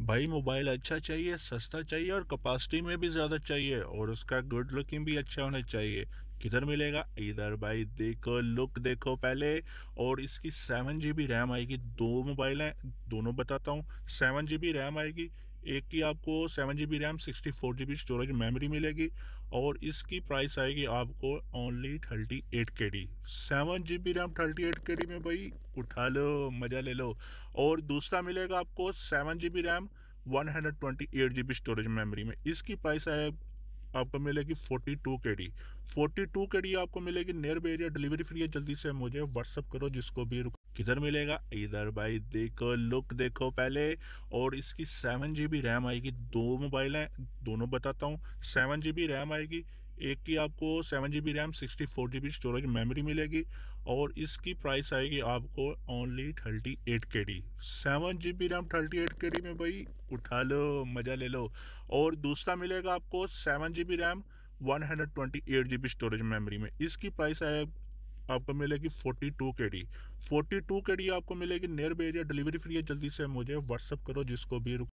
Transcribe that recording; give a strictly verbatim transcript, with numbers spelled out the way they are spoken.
भाई मोबाइल अच्छा चाहिए, सस्ता चाहिए और कैपेसिटी में भी ज़्यादा चाहिए और उसका गुड लुकिंग भी अच्छा होना चाहिए। किधर मिलेगा? इधर भाई देखो, लुक देखो पहले। और इसकी सेवन जी बी रैम आएगी। दो मोबाइल हैं, दोनों बताता हूँ। सेवन जी बी रैम आएगी। एक की आपको seven G B RAM sixty four G B storage memory मिलेगी। और इसकी प्राइस आएगी आपको only thirty eight K D. Seven G B RAM thirty eight K D में भाई उठा लो, मज़ा ले लो। और दूसरा मिलेगा आपको seven G B RAM one hundred twenty eight G B storage memory में। इसकी प्राइस है आपको मिलेगी forty two K D. Forty two K D आपको मिलेगी near by area, delivery free है। जल्दी से मुझे व्हाट्सअप करो जिसको भी रुक। किधर मिलेगा? इधर भाई देखो, लुक देखो पहले। और इसकी सेवन जी बी रैम आएगी। दो मोबाइल हैं, दोनों बताता हूँ। सेवन जी बी रैम आएगी। एक की आपको seven G B RAM sixty four G B storage memory मिलेगी। और इसकी प्राइस आएगी आपको only thirty eight K D. Seven G B RAM thirty eight K D में भाई उठा लो, मज़ा ले लो। और दूसरा मिलेगा आपको seven G B RAM one hundred twenty eight G B storage memory में। इसकी प्राइस है आपको मिलेगी forty two K D. Forty two K D आपको मिलेगी near by area, delivery free है। जल्दी से मुझे व्हाट्सअप करो जिसको भी